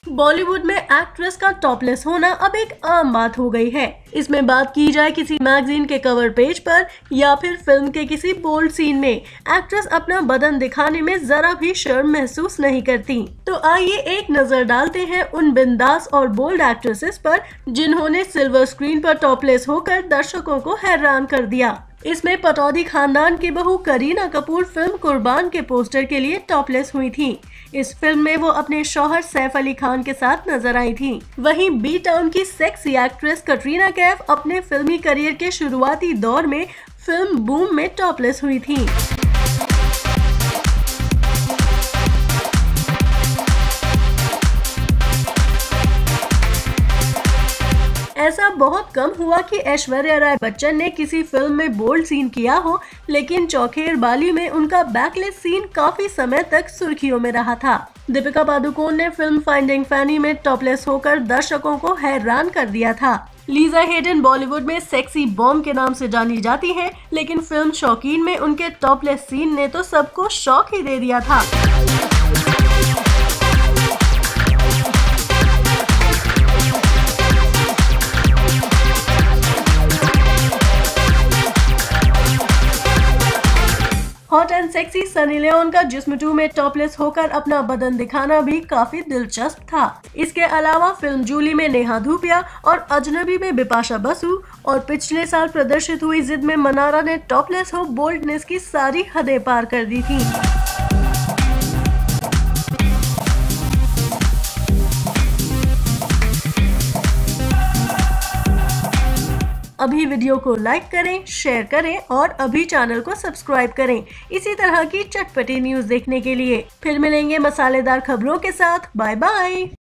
बॉलीवुड में एक्ट्रेस का टॉपलेस होना अब एक आम बात हो गई है। इसमें बात की जाए किसी मैगजीन के कवर पेज पर या फिर फिल्म के किसी बोल्ड सीन में, एक्ट्रेस अपना बदन दिखाने में जरा भी शर्म महसूस नहीं करती। तो आइए एक नजर डालते हैं उन बिंदास और बोल्ड एक्ट्रेसेस पर जिन्होंने सिल्वर स्क्रीन पर टॉपलेस होकर दर्शकों को हैरान कर दिया। इसमें पटौदी खानदान की बहू करीना कपूर फिल्म कुर्बान के पोस्टर के लिए टॉपलेस हुई थी। इस फिल्म में वो अपने शौहर सैफ अली खान के साथ नजर आई थी। वहीं बी टाउन की सेक्सी एक्ट्रेस कटरीना कैफ अपने फिल्मी करियर के शुरुआती दौर में फिल्म बूम में टॉपलेस हुई थी। ऐसा बहुत कम हुआ कि ऐश्वर्या राय बच्चन ने किसी फिल्म में बोल्ड सीन किया हो, लेकिन चौखेर बाली में उनका बैकलेस सीन काफी समय तक सुर्खियों में रहा था। दीपिका पादुकोण ने फिल्म फाइंडिंग फैनी में टॉपलेस होकर दर्शकों को हैरान कर दिया था। लीजा हेडन बॉलीवुड में सेक्सी बॉम्ब के नाम से जानी जाती है, लेकिन फिल्म शौकीन में उनके टॉपलेस सीन ने तो सबको शौक ही दे दिया था। Hot and sexy Sunny Leone का जिस्म 2 में टॉपलेस होकर अपना बदन दिखाना भी काफी दिलचस्प था। इसके अलावा फिल्म जूली में नेहा धूपिया और अजनबी में बिपाशा बसु और पिछले साल प्रदर्शित हुई जिद में मनारा ने टॉपलेस हो बोल्डनेस की सारी हदें पार कर दी थी। अभी वीडियो को लाइक करें, शेयर करें और अभी चैनल को सब्सक्राइब करें इसी तरह की चटपटी न्यूज़ देखने के लिए। फिर मिलेंगे मसालेदार खबरों के साथ। Bye bye.